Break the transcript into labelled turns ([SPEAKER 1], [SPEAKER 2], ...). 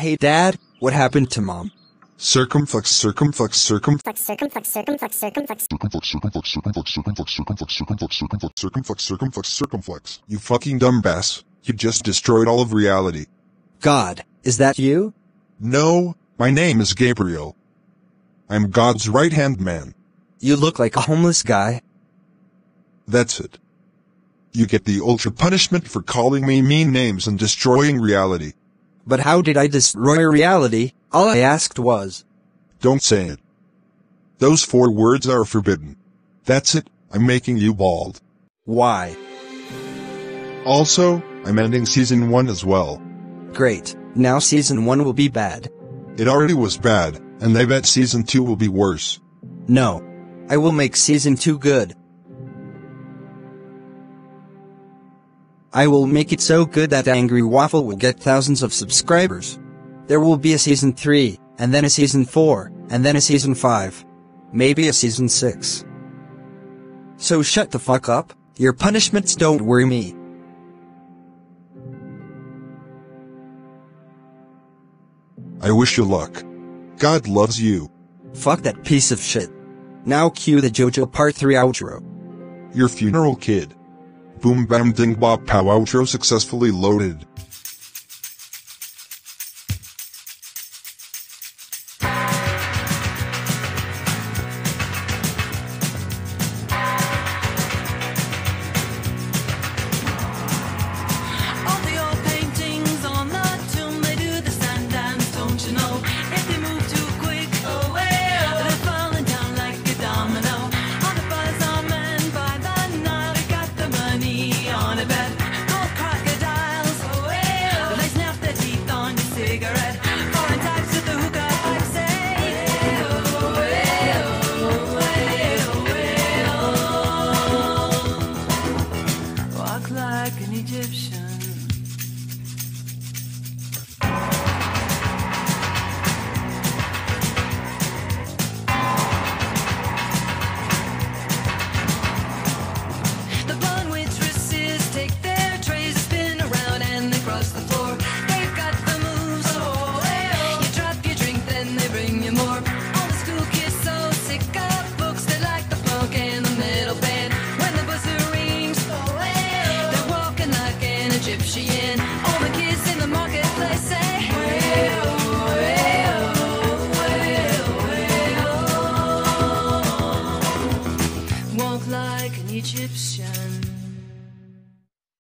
[SPEAKER 1] Hey Dad, what happened to Mom?
[SPEAKER 2] Circumflex. You fucking dumbass. You just destroyed all of reality.
[SPEAKER 1] God, is that you?
[SPEAKER 2] No, my name is Gabriel. I'm God's right-hand man.
[SPEAKER 1] You look like a homeless guy.
[SPEAKER 2] That's it. You get the ultra punishment for calling me mean names and destroying reality.
[SPEAKER 1] But how did I destroy reality? All I asked was...
[SPEAKER 2] Don't say it. Those 4 words are forbidden. That's it, I'm making you bald.
[SPEAKER 1] Why?
[SPEAKER 2] Also, I'm ending season 1 as well.
[SPEAKER 1] Great, now season 1 will be bad.
[SPEAKER 2] It already was bad, and I bet season 2 will be worse.
[SPEAKER 1] No. I will make season 2 good. I will make it so good that Angry Waffle will get thousands of subscribers. There will be a season 3, and then a season 4, and then a season 5. Maybe a season 6. So shut the fuck up, your punishments don't worry me.
[SPEAKER 2] I wish you luck. God loves you.
[SPEAKER 1] Fuck that piece of shit. Now cue the JoJo Part 3 outro.
[SPEAKER 2] Your funeral, kid. Boom bam ding bop pow, outro successfully loaded.
[SPEAKER 3] Egyptian.